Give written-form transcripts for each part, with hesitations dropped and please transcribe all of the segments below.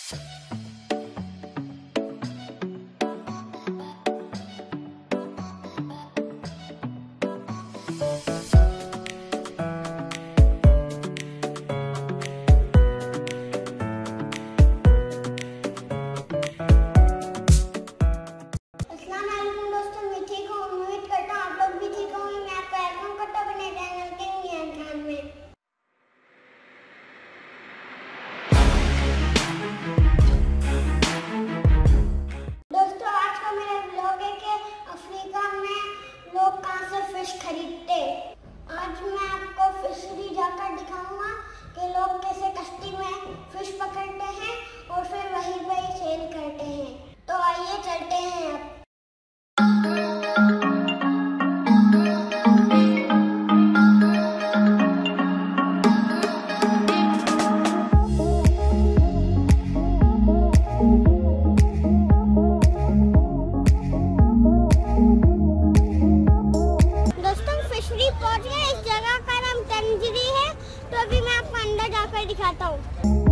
दिखाता हूँ।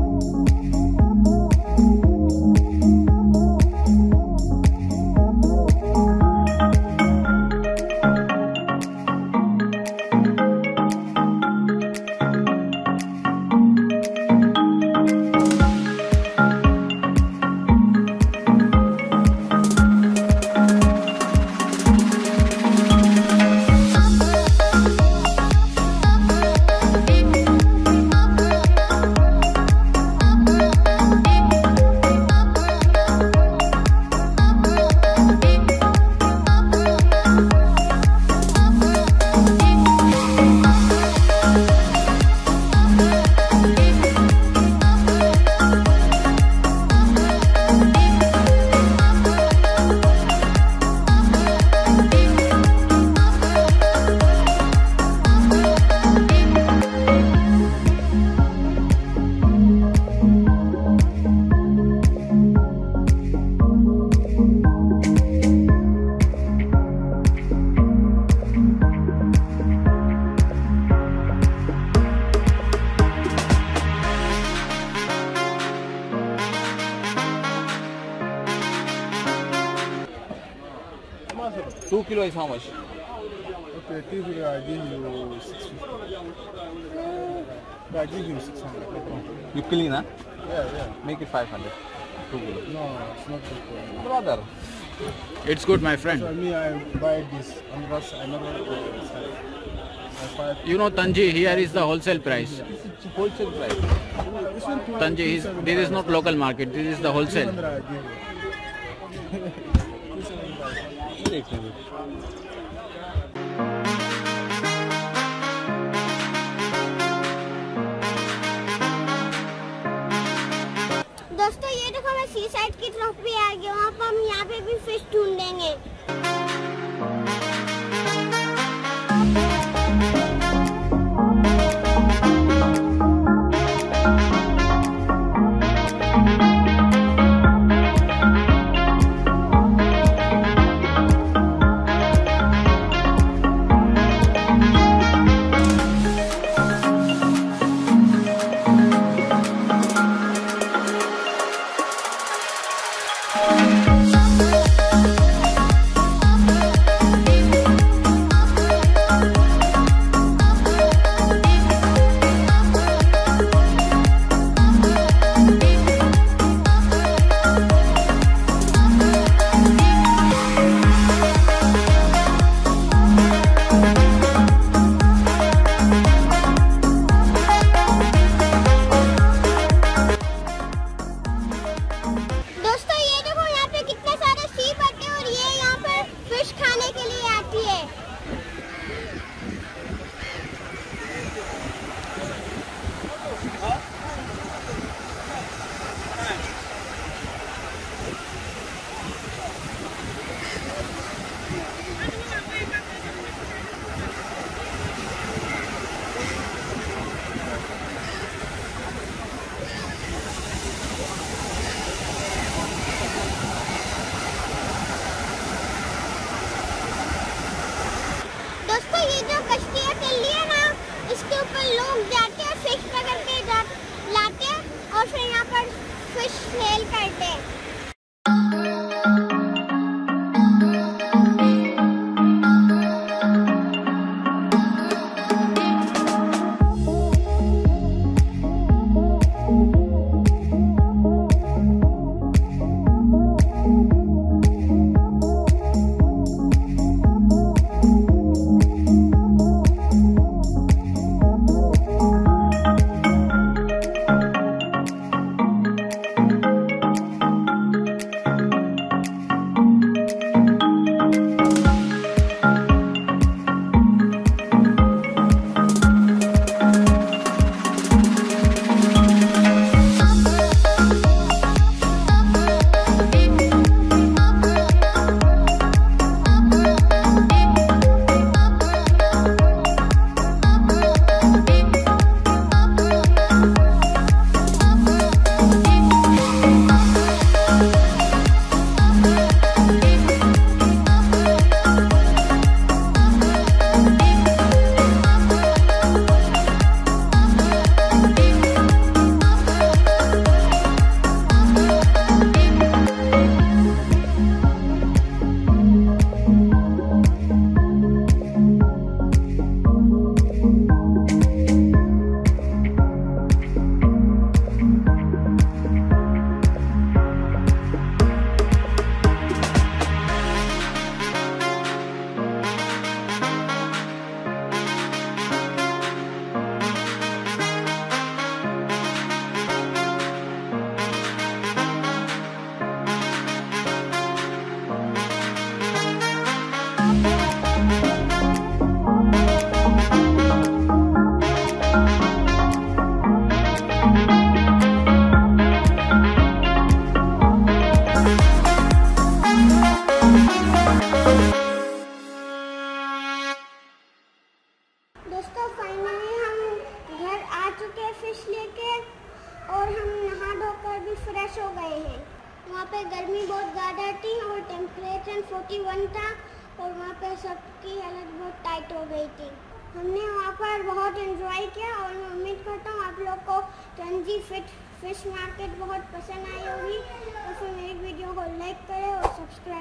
Two kilo is how much? Okay, 2 kilo I give you 650. I give you 600. You clean, huh? Yeah. Make it 500. 2 kilo. No, it's not good. Brother. It's good, my friend. So me, I buy this. I never You know, Tanji, here is the wholesale price. Wholesale price. Tanji, this is not local market. This is the wholesale. दोस्तों ये देखो मैं सी side की तरफ भी आ गया, वहाँ पर हम यहाँ पे भी फिश ढूंढेंगे। फिश सेल करते हैं। दोस्तों फाइनली हम घर आ चुके हैं फिश लेके और हम नहा धोकर भी फ्रेश हो गए हैं। वहाँ पे गर्मी बहुत ज़्यादा थी और टेम्परेचर 41 था और वहाँ पे सबकी हालत बहुत टाइट हो गई थी। हमने वहाँ पर बहुत एंजॉय किया और मैं उम्मीद करता हूँ आप लोग को टंजी फिश मार्केट बहुत पसंद आई होगी। तो फिर मेरी वीडियो को लाइक करें और सब्सक्राइब